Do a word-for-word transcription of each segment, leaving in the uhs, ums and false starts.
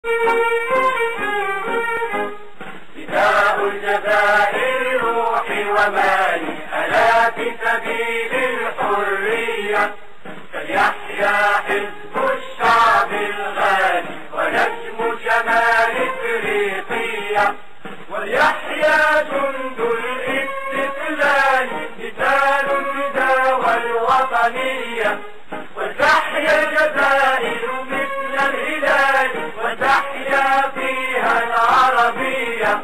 فداء الجزائر روحي ومالي ألا في سبيل الحرية، فليحيا حزب الشعب الغالي ونجم شمال إفريقيا، وليحيا جند الاستقلال مثال الندى والوطنية، وتحيا الجزائر مثل الهلال وتحيا فيها العربية.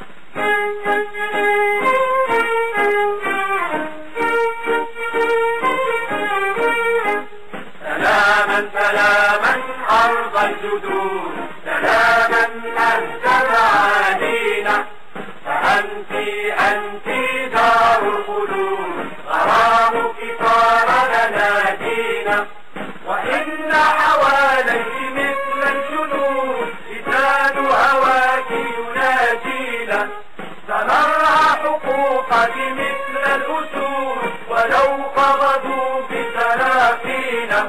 سلاما سلاما أرض الجدود، سلاما أهدى معانينا، فأنت أنت دار الخلود، غرامك صار لنا دينا، وإن حواليك مثل الجنود لسان هواك ينادينا، سنرعى حقوقك مثل الأسود ولو قبضوا بسلاطينا.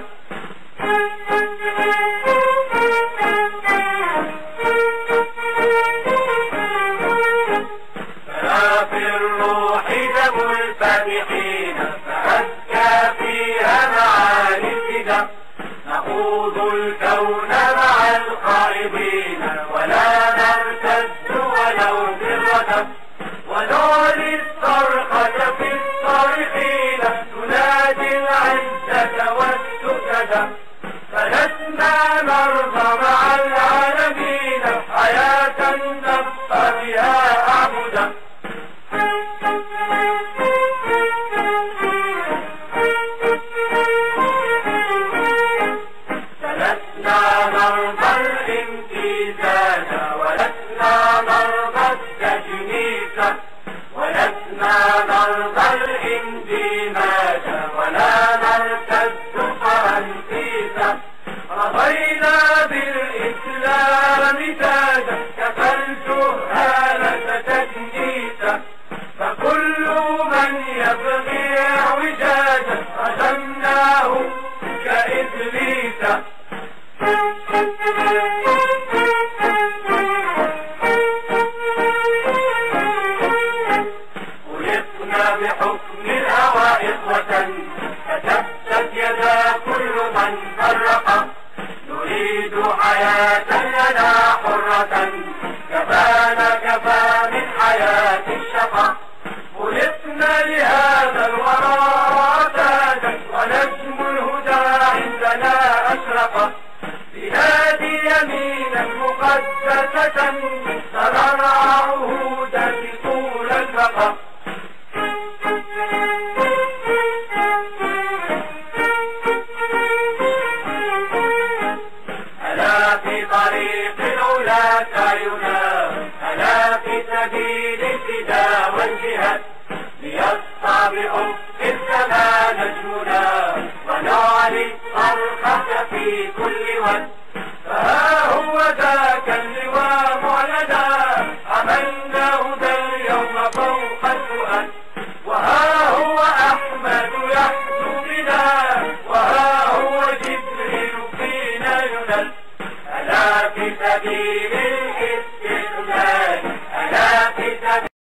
فلا في الروح دم الفاتحين فأزكى فيها معاني الفدا، نخوض الكون مع الخائضين ولا نرتد ولو بالردى، ونعلي الصرخة في الصارخين تنادي العزة والسكدى، فلسنا نرضى مع العالمين حياة نبقى بها أعبدا. فلسنا نرضى الامتزاج ولسنا نرضى التجنيس، ولسنا نرضى الاندماج ولا نرتد فرنسيسا، رضينا بالإسلام تاجا كفى الجهالة تدنيسا، فكل من يبغي اعوجاجا رجمناه كإبليس. خلقنا بحكم الهوى إخوة، فتبت يدا كل من فرق، نريد حياة لنا حرة، كفانا كفى من حياة الشقا، خلقنا لهذا الورى تاجا ونجم الهدى عندنا أشرق، بلادي يمينا مقدسة سنرعى عهودك طول البقا. ألا في طريق العلا سعينا، ألا في سبيل الفدا والجهاد، ليسطع بأفق السماء نجم